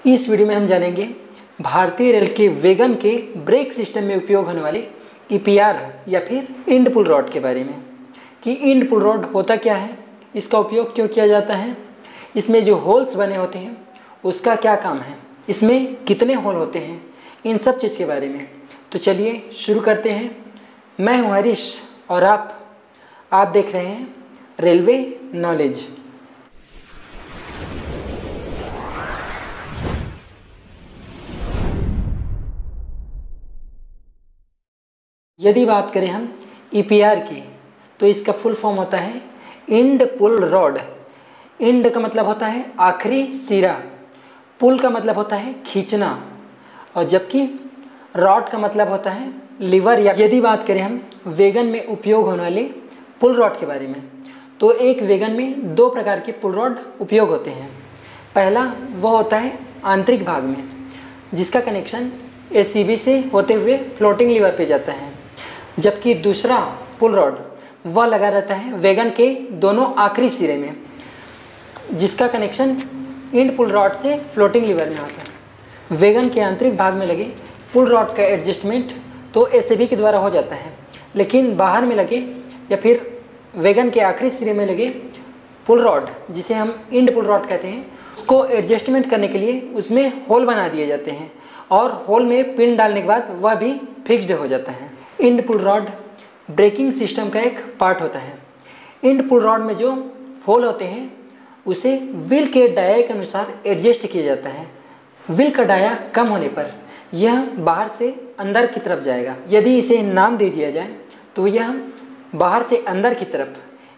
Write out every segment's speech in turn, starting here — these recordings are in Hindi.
इस वीडियो में हम जानेंगे भारतीय रेल के वैगन के ब्रेक सिस्टम में उपयोग होने वाले ईपीआर या फिर इंड पुल रॉड के बारे में कि इंड पुल रॉड होता क्या है, इसका उपयोग क्यों किया जाता है, इसमें जो होल्स बने होते हैं उसका क्या काम है, इसमें कितने होल होते हैं, इन सब चीज़ के बारे में। तो चलिए शुरू करते हैं। मैं हूँ हरीश और आप देख रहे हैं रेलवे नॉलेज। यदि बात करें हम ईपीआर की तो इसका फुल फॉर्म होता है इंड पुल रॉड। इंड का मतलब होता है आखिरी सिरा, पुल का मतलब होता है खींचना, और जबकि रॉड का मतलब होता है लीवर। या यदि बात करें हम वैगन में उपयोग होने वाले पुल रॉड के बारे में तो एक वैगन में दो प्रकार के पुल रॉड उपयोग होते हैं। पहला वह होता है आंतरिक भाग में, जिसका कनेक्शन एसीबी से होते हुए फ्लोटिंग लीवर पे जाता है, जबकि दूसरा पुल रॉड वह लगा रहता है वैगन के दोनों आखिरी सिरे में, जिसका कनेक्शन इंड पुल रॉड से फ्लोटिंग लीवर में होता है। वैगन के आंतरिक भाग में लगे पुल रॉड का एडजस्टमेंट तो एसीबी के द्वारा हो जाता है, लेकिन बाहर में लगे या फिर वैगन के आखिरी सिरे में लगे पुल रॉड, जिसे हम इंड पुल रॉड कहते हैं, उसको एडजस्टमेंट करने के लिए उसमें होल बना दिए जाते हैं और होल में पिन डालने के बाद वह भी फिक्स्ड हो जाता है। End pull rod braking system का एक पार्ट होता है। इंड पुल रॉड में जो होल होते हैं उसे व्हील के डाया के अनुसार एडजस्ट किया जाता है। व्हील का डाया कम होने पर यह बाहर से अंदर की तरफ जाएगा। यदि इसे नाम दे दिया जाए तो यह बाहर से अंदर की तरफ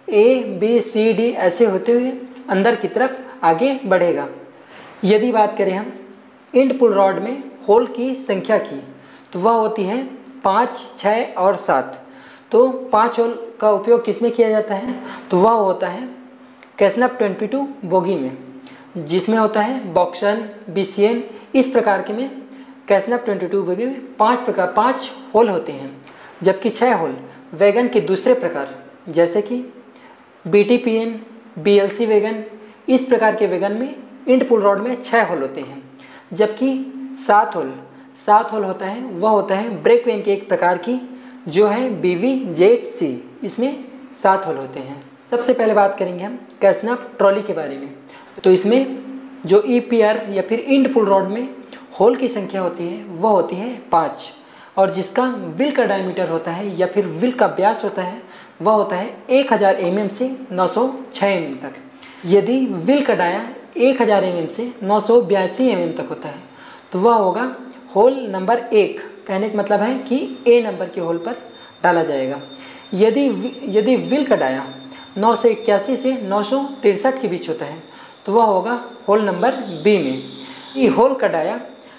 ABCD ऐसे होते हुए अंदर की तरफ आगे बढ़ेगा। यदि बात करें हम इंड पुल रॉड में होल की संख्या की तो वह होती है 5, 6 और 7। तो 5 होल का उपयोग किसमें किया जाता है तो वह होता है कैसनप 22 बोगी में, जिसमें होता है बॉक्सन, BCN, इस प्रकार के में कैसनप 22 बोगी में 5 होल होते हैं, जबकि 6 होल वैगन के दूसरे प्रकार जैसे कि BTPN, BLC वैगन, इस प्रकार के वैगन में इंड पुल रॉड में 6 होल होते हैं। जबकि 7 होल होता है वह होता है ब्रेक वैन के एक प्रकार की जो है BVZC, इसमें 7 होल होते हैं। सबसे पहले बात करेंगे हम कैसनप ट्रॉली के बारे में। तो इसमें जो ईपीआर या फिर इंड पुल रॉड में होल की संख्या होती है वह होती है 5, और जिसका व्हील का डायमीटर होता है या फिर व्हील का व्यास होता है वह होता है 1000 mm से 906 mm तक। यदि व्हील का डाया 1000 mm से 982 mm तक होता है तो वह होगा होल नंबर 1। कहने का मतलब है कि A नंबर के होल पर डाला जाएगा। यदि व्हील का डाया 981 से 963 के बीच होता है तो वह होगा होल नंबर B में। ये होल का डाया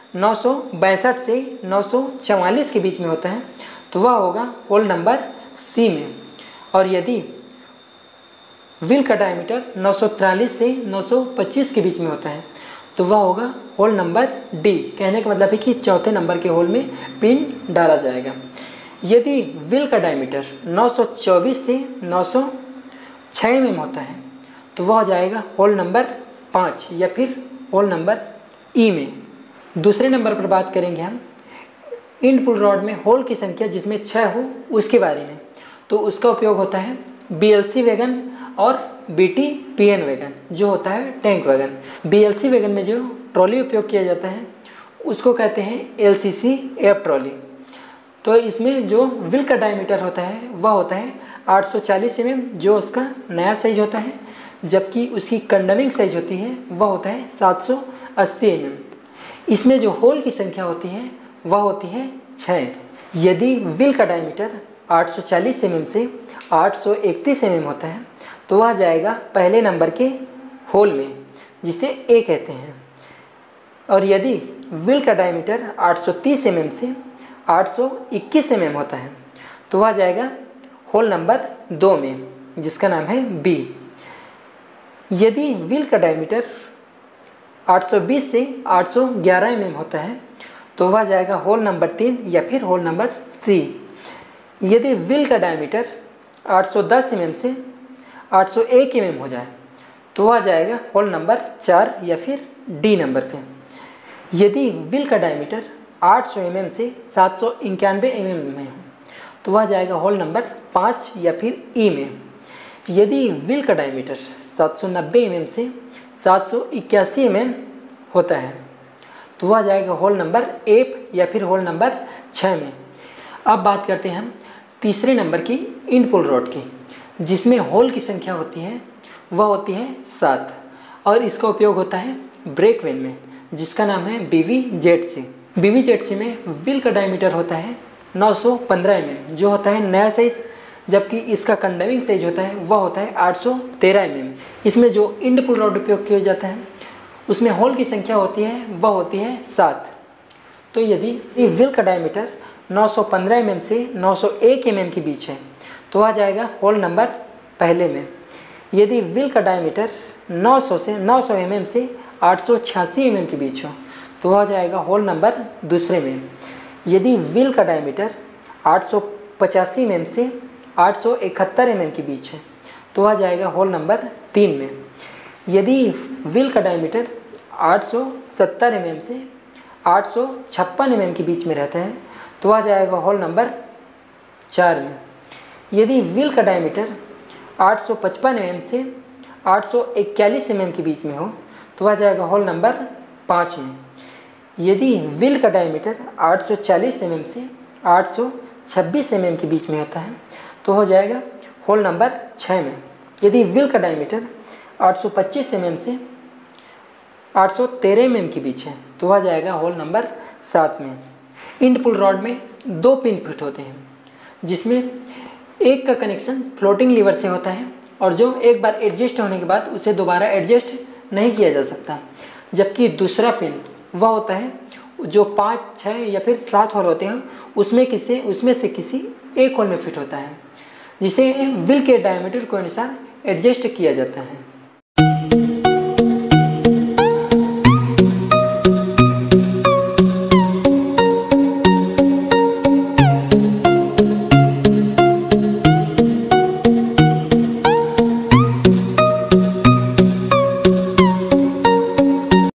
962 से 944 के बीच में होता है तो वह होगा होल नंबर C में। और यदि व्हील का डायमीटर 943 से 925 के बीच में होता है तो वह होगा होल नंबर D। कहने का मतलब है कि चौथे नंबर के होल में पिन डाला जाएगा। यदि व्हील का डायमीटर 924 से 906 mm होता है तो वह हो जाएगा होल नंबर 5 या फिर होल नंबर E में। दूसरे नंबर पर बात करेंगे हम इंड पुल रॉड में होल की संख्या जिसमें 6 हो उसके बारे में। तो उसका उपयोग होता है BLC वैगन और BTPN वैगन, जो होता है टैंक वैगन। BLC वैगन में जो ट्रॉली उपयोग किया जाता है उसको कहते हैं LCC F ट्रॉली। तो इसमें जो व्हील का डायमीटर होता है वह होता है 840 mm, जो उसका नया साइज होता है, जबकि उसकी कंडमिंग साइज होती है वह होता है 780 mm। इसमें जो होल की संख्या होती है वह होती है 6। यदि व्हील का डायमीटर 840 mm से 831 mm होता है तो वह जाएगा पहले नंबर के होल में, जिसे A कहते हैं। और यदि व्हील का डायमीटर 830 mm से 821 mm होता है तो वह जाएगा होल नंबर 2 में, जिसका नाम है B। यदि व्हील का डायमीटर 820 से 811 mm होता है तो वह जाएगा होल नंबर 3 या फिर होल नंबर C। यदि व्हील का डायमीटर 810 mm से 801 mm हो जाए तो वह जाएगा होल नंबर 4 या फिर D नंबर पे। यदि व्हील का डायमीटर 800 mm से 791 mm में हो तो वह जाएगा होल नंबर 5 या फिर ई में। यदि व्हील का डायमीटर 790 mm से 781 mm होता है तो वह जाएगा होल नंबर एफ या फिर होल नंबर 6 में। अब बात करते हैं हम तीसरे नंबर की इंड पुल रॉड की, जिसमें होल की संख्या होती है वह होती है 7 और इसका उपयोग होता है ब्रेक वेन में, जिसका नाम है BVZC। BVZC में व्हील का डायमीटर होता है 915 mm जो होता है नया साइज, जबकि इसका कंडेमिंग साइज होता है वह होता है 813 mm। इसमें जो इंड पुल रॉड उपयोग किया जाता है उसमें होल की संख्या होती है वह होती है 7। तो यदि व्हील का डायमीटर 915 mm से 901 mm के बीच है तो आ जाएगा होल नंबर पहले में। यदि व्हील का डायमीटर 900 mm से 886 mm के बीच हो तो आ जाएगा होल नंबर दूसरे में। यदि व्हील का डायमीटर 885 mm से 871 mm के बीच है तो आ जाएगा होल नंबर 3 में। यदि व्हील का डायमीटर 870 mm से 856 mm के बीच में रहता है तो आ जाएगा होल नंबर 4 में। यदि व्हील का डायमीटर 855 mm से 841 mm के बीच में हो तो आ जाएगा होल नंबर 5 में। यदि व्हील का डायमीटर 840 mm से 826 mm के बीच में होता है तो हो जाएगा होल नंबर 6 में। यदि व्हील का डायमीटर 825 mm से 813 mm के बीच है तो आ जाएगा होल नंबर 7 में। इंड पुल रॉड में 2 पिन फिट होते हैं, जिसमें एक का कनेक्शन फ्लोटिंग लीवर से होता है और जो एक बार एडजस्ट होने के बाद उसे दोबारा एडजस्ट नहीं किया जा सकता, जबकि दूसरा पिन वह होता है जो 5, 6 या फिर 7 होल होते हैं उसमें से किसी एक होल में फिट होता है, जिसे व्हील के डायमीटर के अनुसार एडजस्ट किया जाता है।